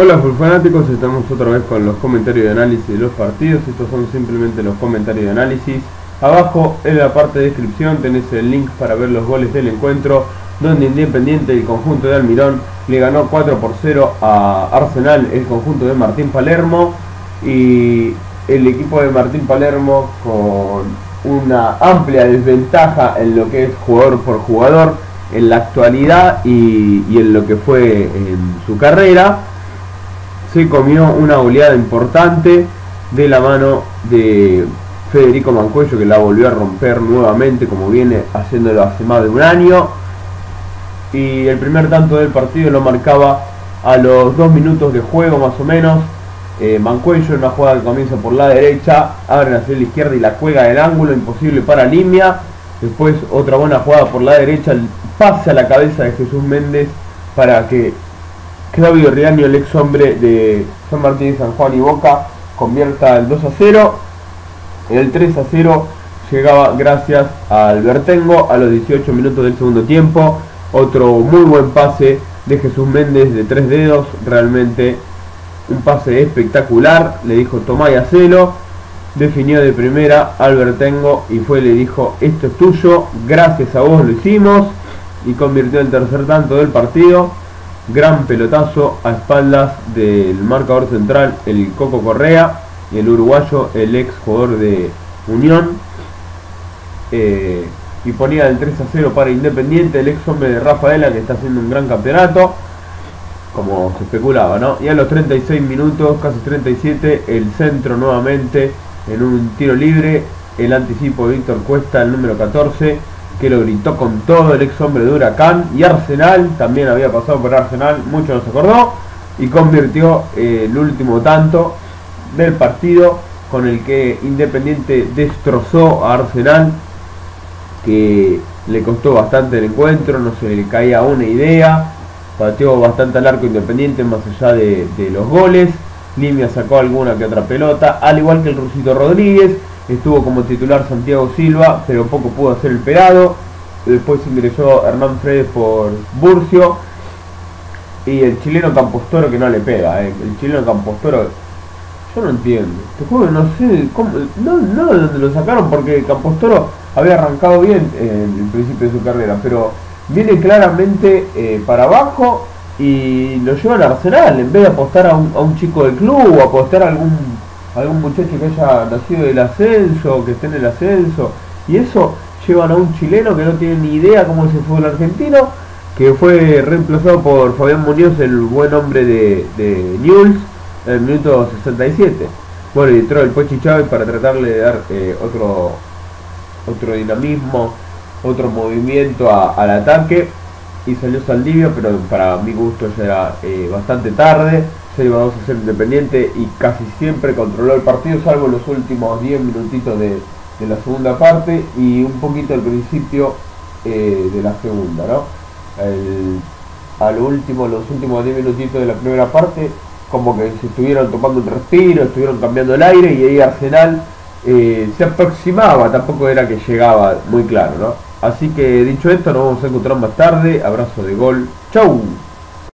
Hola full fanáticos, estamos otra vez con los comentarios de análisis de los partidos. Estos son simplemente los comentarios de análisis. Abajo en la parte de descripción tenés el link para ver los goles del encuentro, donde Independiente, el conjunto de Almirón, le ganó 4-0 a Arsenal, el conjunto de Martín Palermo. Y el equipo de Martín Palermo, con una amplia desventaja en lo que es jugador por jugador en la actualidad y en lo que fue en su carrera, se comió una goleada importante de la mano de Federico Mancuello, que la volvió a romper nuevamente como viene haciéndolo hace más de un año. Y el primer tanto del partido lo marcaba a los 2 minutos de juego más o menos. Mancuello, en una jugada que comienza por la derecha, abre hacia la izquierda y la cuelga del ángulo, imposible para Limia. Después otra buena jugada por la derecha, el pase a la cabeza de Jesús Méndez para que Claudio Riaño, el ex hombre de San Martín de San Juan y Boca, convierta el 2-0. El 3-0 llegaba gracias al Bertengo a los 18 minutos del segundo tiempo. Otro muy buen pase de Jesús Méndez de 3 dedos, realmente un pase espectacular. Le dijo tomá y hacelo. Definió de primera al Bertengo y le dijo esto es tuyo, gracias a vos lo hicimos, y convirtió el tercer tanto del partido. Gran pelotazo a espaldas del marcador central, el Coco Correa, y el uruguayo, el ex jugador de Unión, y ponía el 3-0 para Independiente, el ex hombre de Rafaela, que está haciendo un gran campeonato como se especulaba, ¿no? Y a los 36 minutos, casi 37, el centro nuevamente en un tiro libre, el anticipo de Víctor Cuesta, el número 14, que lo gritó con todo, el ex hombre de Huracán. Y Arsenal, también había pasado por Arsenal, mucho no se acordó, y convirtió el último tanto del partido, con el que Independiente destrozó a Arsenal, que le costó bastante el encuentro, no se le caía una idea, pateó bastante al arco Independiente más allá de los goles. Limia sacó alguna que otra pelota, al igual que el Rusito Rodríguez. Estuvo como titular Santiago Silva, pero poco pudo hacer el pelado. Después ingresó Hernán Fredes por Burcio. Y el chileno Campos-Toro, que no le pega, El chileno Campos-Toro, yo no entiendo. Te juro que no sé cómo, no de dónde lo sacaron, porque Campos-Toro había arrancado bien en el principio de su carrera, pero viene claramente para abajo y lo llevan a Arsenal, en vez de apostar a un chico del club, o apostar a algún muchacho que haya nacido del ascenso, que esté en el ascenso, y eso llevan a un chileno que no tiene ni idea cómo es el fútbol argentino, que fue reemplazado por Fabián Muñoz, el buen hombre de Newell's, en el minuto 67. Bueno, y entró el Pochi Chávez para tratarle de dar otro dinamismo, otro movimiento al ataque, y salió Saldivia, pero para mi gusto ya era bastante tarde. Se iba 2-0 Independiente y casi siempre controló el partido, salvo los últimos 10 minutitos de la segunda parte y un poquito al principio de la segunda, ¿no? Los últimos 10 minutitos de la primera parte, como que se estuvieron tomando un respiro, estuvieron cambiando el aire, y ahí Arsenal se aproximaba, tampoco era que llegaba muy claro, ¿no? Así que dicho esto, nos vamos a encontrar más tarde. Abrazo de gol, chau.